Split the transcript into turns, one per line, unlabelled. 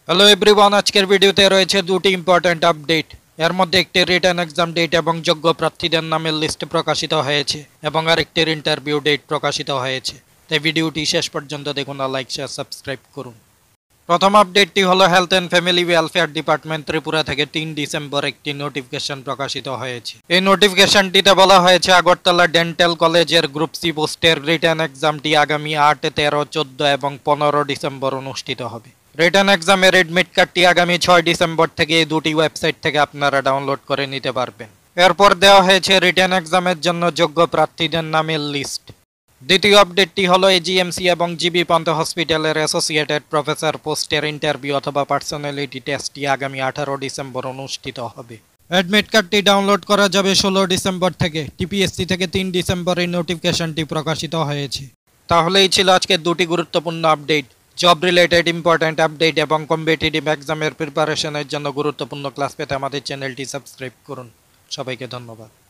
Hello everyone, আজকের ভিডিওতে রয়েছে দুটি ইম্পর্ট্যান্ট আপডেট। এর মধ্যে একটি রিটেন এক্সাম ডেট এবং যোগ্য প্রার্থীদের নামের লিস্ট প্রকাশিত হয়েছে এবং আরেকটির ইন্টারভিউ ডেট প্রকাশিত হয়েছে। তাই ভিডিওটি শেষ পর্যন্ত দেখুন আর লাইক শেয়ার সাবস্ক্রাইব করুন। প্রথম আপডেটটি হলো health and family welfare department Tripura থেকে 3 ডিসেম্বর একটি নোটিফিকেশন প্রকাশিত হয়েছে। এই নোটিফিকেশনটিতে বলা হয়েছে আগরতলা ডেন্টাল কলেজের গ্রুপ সি পোস্টের রিটেন এক্সামটি আগামী 8, 13, 14 এবং 15 ডিসেম্বর অনুষ্ঠিত হবে। রিটেন এক্সামের এডমিট কার্ডটি আগামী 6 ডিসেম্বর থেকে এই দুটি ওয়েবসাইট থেকে আপনারা ডাউনলোড করে নিতে পারবেন। এরপর দেওয়া হয়েছে রিটেন এক্সামের জন্য যোগ্য প্রার্থীদের নামের লিস্ট। দ্বিতীয় আপডেটটি হলো এজিএমসি এবং জিবি পান্থ হসপিটালের অ্যাসোসিয়েটেড প্রফেসর পোস্টের ইন্টারভিউ অথবা পার্সোনালিটি টেস্টটি আগামী 18 ডিসেম্বর অনুষ্ঠিত হবে। অ্যাডমিট কার্ডটি ডাউনলোড করা যাবে 16 ডিসেম্বর থেকে। টিপিএসসি থেকে 3 ডিসেম্বর এই নোটিফিকেশনটি প্রকাশিত হয়েছে। তাহলেই ছিল আজকের দুটি গুরুত্বপূর্ণ update. Job related important update এবং কম্পিটিটিভ এক্সামের প্রিপারেশনের জন্য গুরুত্বপূর্ণ ক্লাস পেতে আমাদের চ্যানেলটি সাবস্ক্রাইব করুন। সবাইকে ধন্যবাদ।